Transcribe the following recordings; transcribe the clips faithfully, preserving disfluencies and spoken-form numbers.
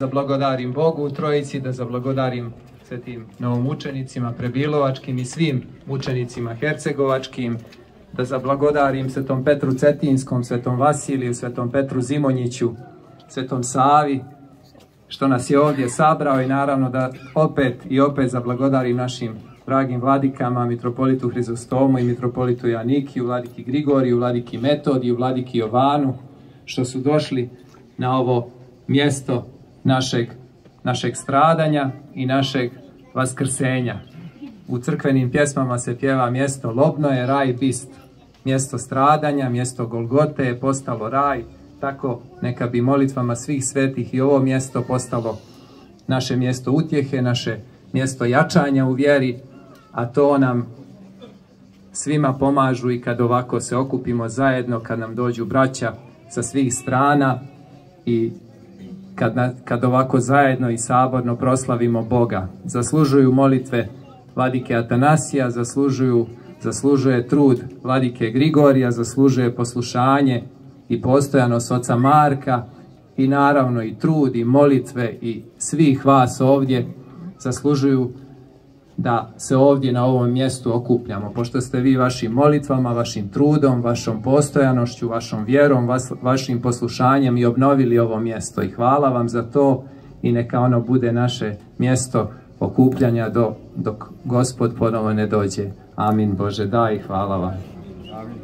Zablagodarim Bogu u Trojici, da zablagodarim svetim novomučenicima Prebilovačkim i svim mučenicima hercegovačkim, da zablagodarim svetom Petru Cetinskom, svetom Vasiliju, svetom Petru Zimonjiću, svetom Savi, što nas je ovdje sabrao, i naravno da opet i opet zablagodarim našim dragim vladikama, mitropolitu Hrizostomu i mitropolitu Janikiju, vladiki Grigoriju, vladiki Metodiju, vladiki Jovanu, što su došli na ovo mjesto našeg, našeg stradanja i našeg vaskrsenja. U crkvenim pjesmama se pjeva mjesto Lobno je raj bist, mjesto stradanja, mjesto Golgote je postalo raj, tako neka bi molitvama svih svetih i ovo mjesto postalo naše mjesto utjehe, naše mjesto jačanja u vjeri, a to nam svima pomažu i kad ovako se okupimo zajedno, kad nam dođu braća sa svih strana i kad, na, kad ovako zajedno i saborno proslavimo Boga. Zaslužuju molitve vladike Atanasija, zaslužuju, zaslužuje trud vladike Grigorija, zaslužuje poslušanje i postojanost oca Marka i naravno i trud i molitve i svih vas ovdje zaslužuju da se ovdje na ovom mjestu okupljamo, pošto ste vi vašim molitvama, vašim trudom, vašom postojanošću, vašom vjerom, vas, vašim poslušanjem i obnovili ovo mjesto. I hvala vam za to i neka ono bude naše mjesto okupljanja do, dok Gospod ponovo ne dođe. Amin. Bože daj i hvala vam. Amin.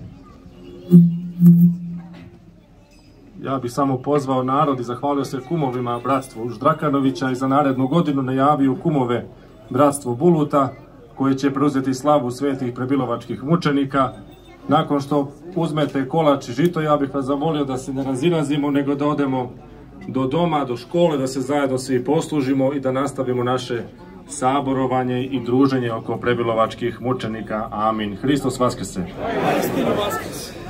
Ja bih samo pozvao narod i zahvalio se kumovima bratstvu Ždrakanovića i za narednu godinu najavio kumove bratstvo Buluta, koje će preuzeti slavu svetih prebilovačkih mučenika. Nakon što uzmete kolač i žito, ja bih vas zamolio da se ne razilazimo, nego da odemo do doma, do škole, da se zajedno svi poslužimo i da nastavimo naše saborovanje i druženje oko prebilovačkih mučenika. Amin. Hristos Vaskrse!